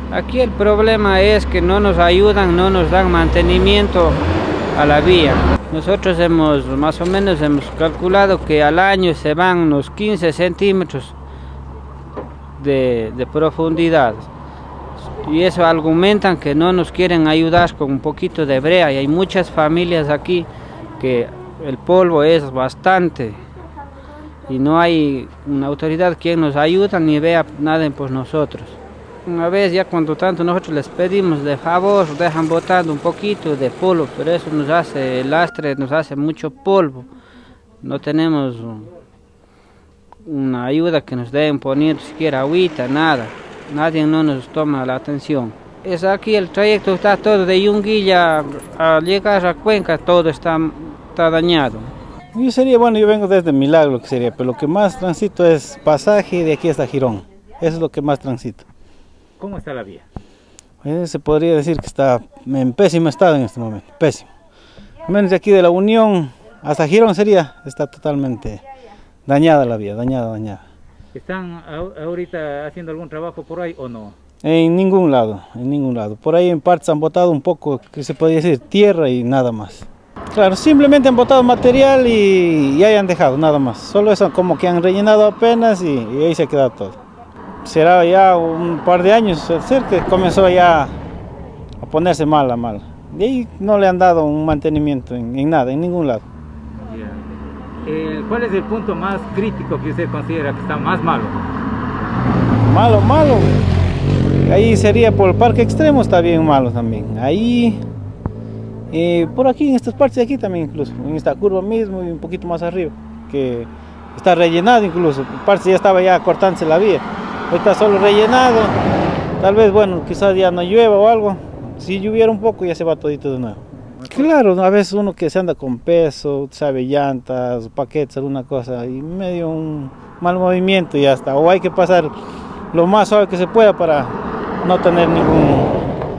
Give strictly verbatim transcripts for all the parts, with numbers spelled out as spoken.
Aquí el problema es que no nos ayudan, no nos dan mantenimiento a la vía. Nosotros hemos, más o menos, hemos calculado que al año se van unos quince centímetros de, de profundidad. Y eso argumentan que no nos quieren ayudar con un poquito de brea. Y hay muchas familias aquí que el polvo es bastante. Y no hay una autoridad que nos ayude ni vea nada por nosotros. Una vez ya cuando tanto nosotros les pedimos de favor, dejan botando un poquito de polvo, pero eso nos hace lastre, nos hace mucho polvo. No tenemos una ayuda que nos den poniendo siquiera agüita, nada. Nadie no nos toma la atención. Es aquí el trayecto está todo de Yunguilla a llegar a Cuenca, todo está, está dañado. Yo sería, bueno, yo vengo desde Milagro, que sería, pero lo que más transito es Pasaje de aquí hasta Girón. Eso es lo que más transito. ¿Cómo está la vía? Eh, se podría decir que está en pésimo estado en este momento, pésimo. Al menos de aquí de la Unión hasta Girón sería, está totalmente dañada la vía, dañada, dañada. ¿Están ahorita haciendo algún trabajo por ahí o no? En ningún lado, en ningún lado. Por ahí en partes han botado un poco, que se podría decir, tierra y nada más. Claro, simplemente han botado material y, y ahí han dejado, nada más. Solo eso, como que han rellenado apenas y, y ahí se ha quedado todo. Será ya un par de años, cerca que comenzó ya a ponerse mala, mala. Y ahí no le han dado un mantenimiento en, en nada, en ningún lado. Yeah. Eh, ¿Cuál es el punto más crítico que usted considera que está más malo? Malo, malo. Ahí sería por el parque extremo, está bien malo también. Ahí, eh, por aquí, en estas partes de aquí también incluso, en esta curva mismo y un poquito más arriba, que está rellenado incluso, por partes ya estaba ya cortándose la vía. Está solo rellenado, tal vez, bueno, quizás ya no llueva o algo. Si lloviera un poco ya se va todito de nuevo. Claro, a veces uno que se anda con peso, sabe, llantas, paquetes, alguna cosa, y medio un mal movimiento y ya está. O hay que pasar lo más suave que se pueda para no tener ningún...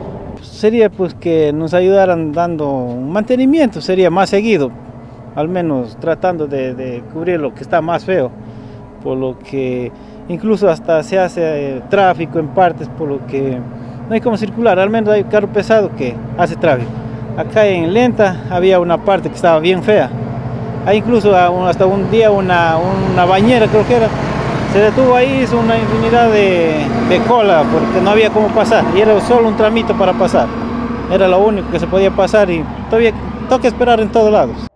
Sería pues que nos ayudaran dando un mantenimiento, sería más seguido, al menos tratando de, de cubrir lo que está más feo, por lo que... Incluso hasta se hace eh, tráfico en partes, por lo que no hay como circular, al menos hay carro pesado que hace tráfico. Acá en Lenta había una parte que estaba bien fea. Hay incluso hasta un día una, una bañera, creo que era, se detuvo ahí, hizo una infinidad de, de cola porque no había cómo pasar. Y era solo un tramito para pasar. Era lo único que se podía pasar y todavía toca esperar en todos lados.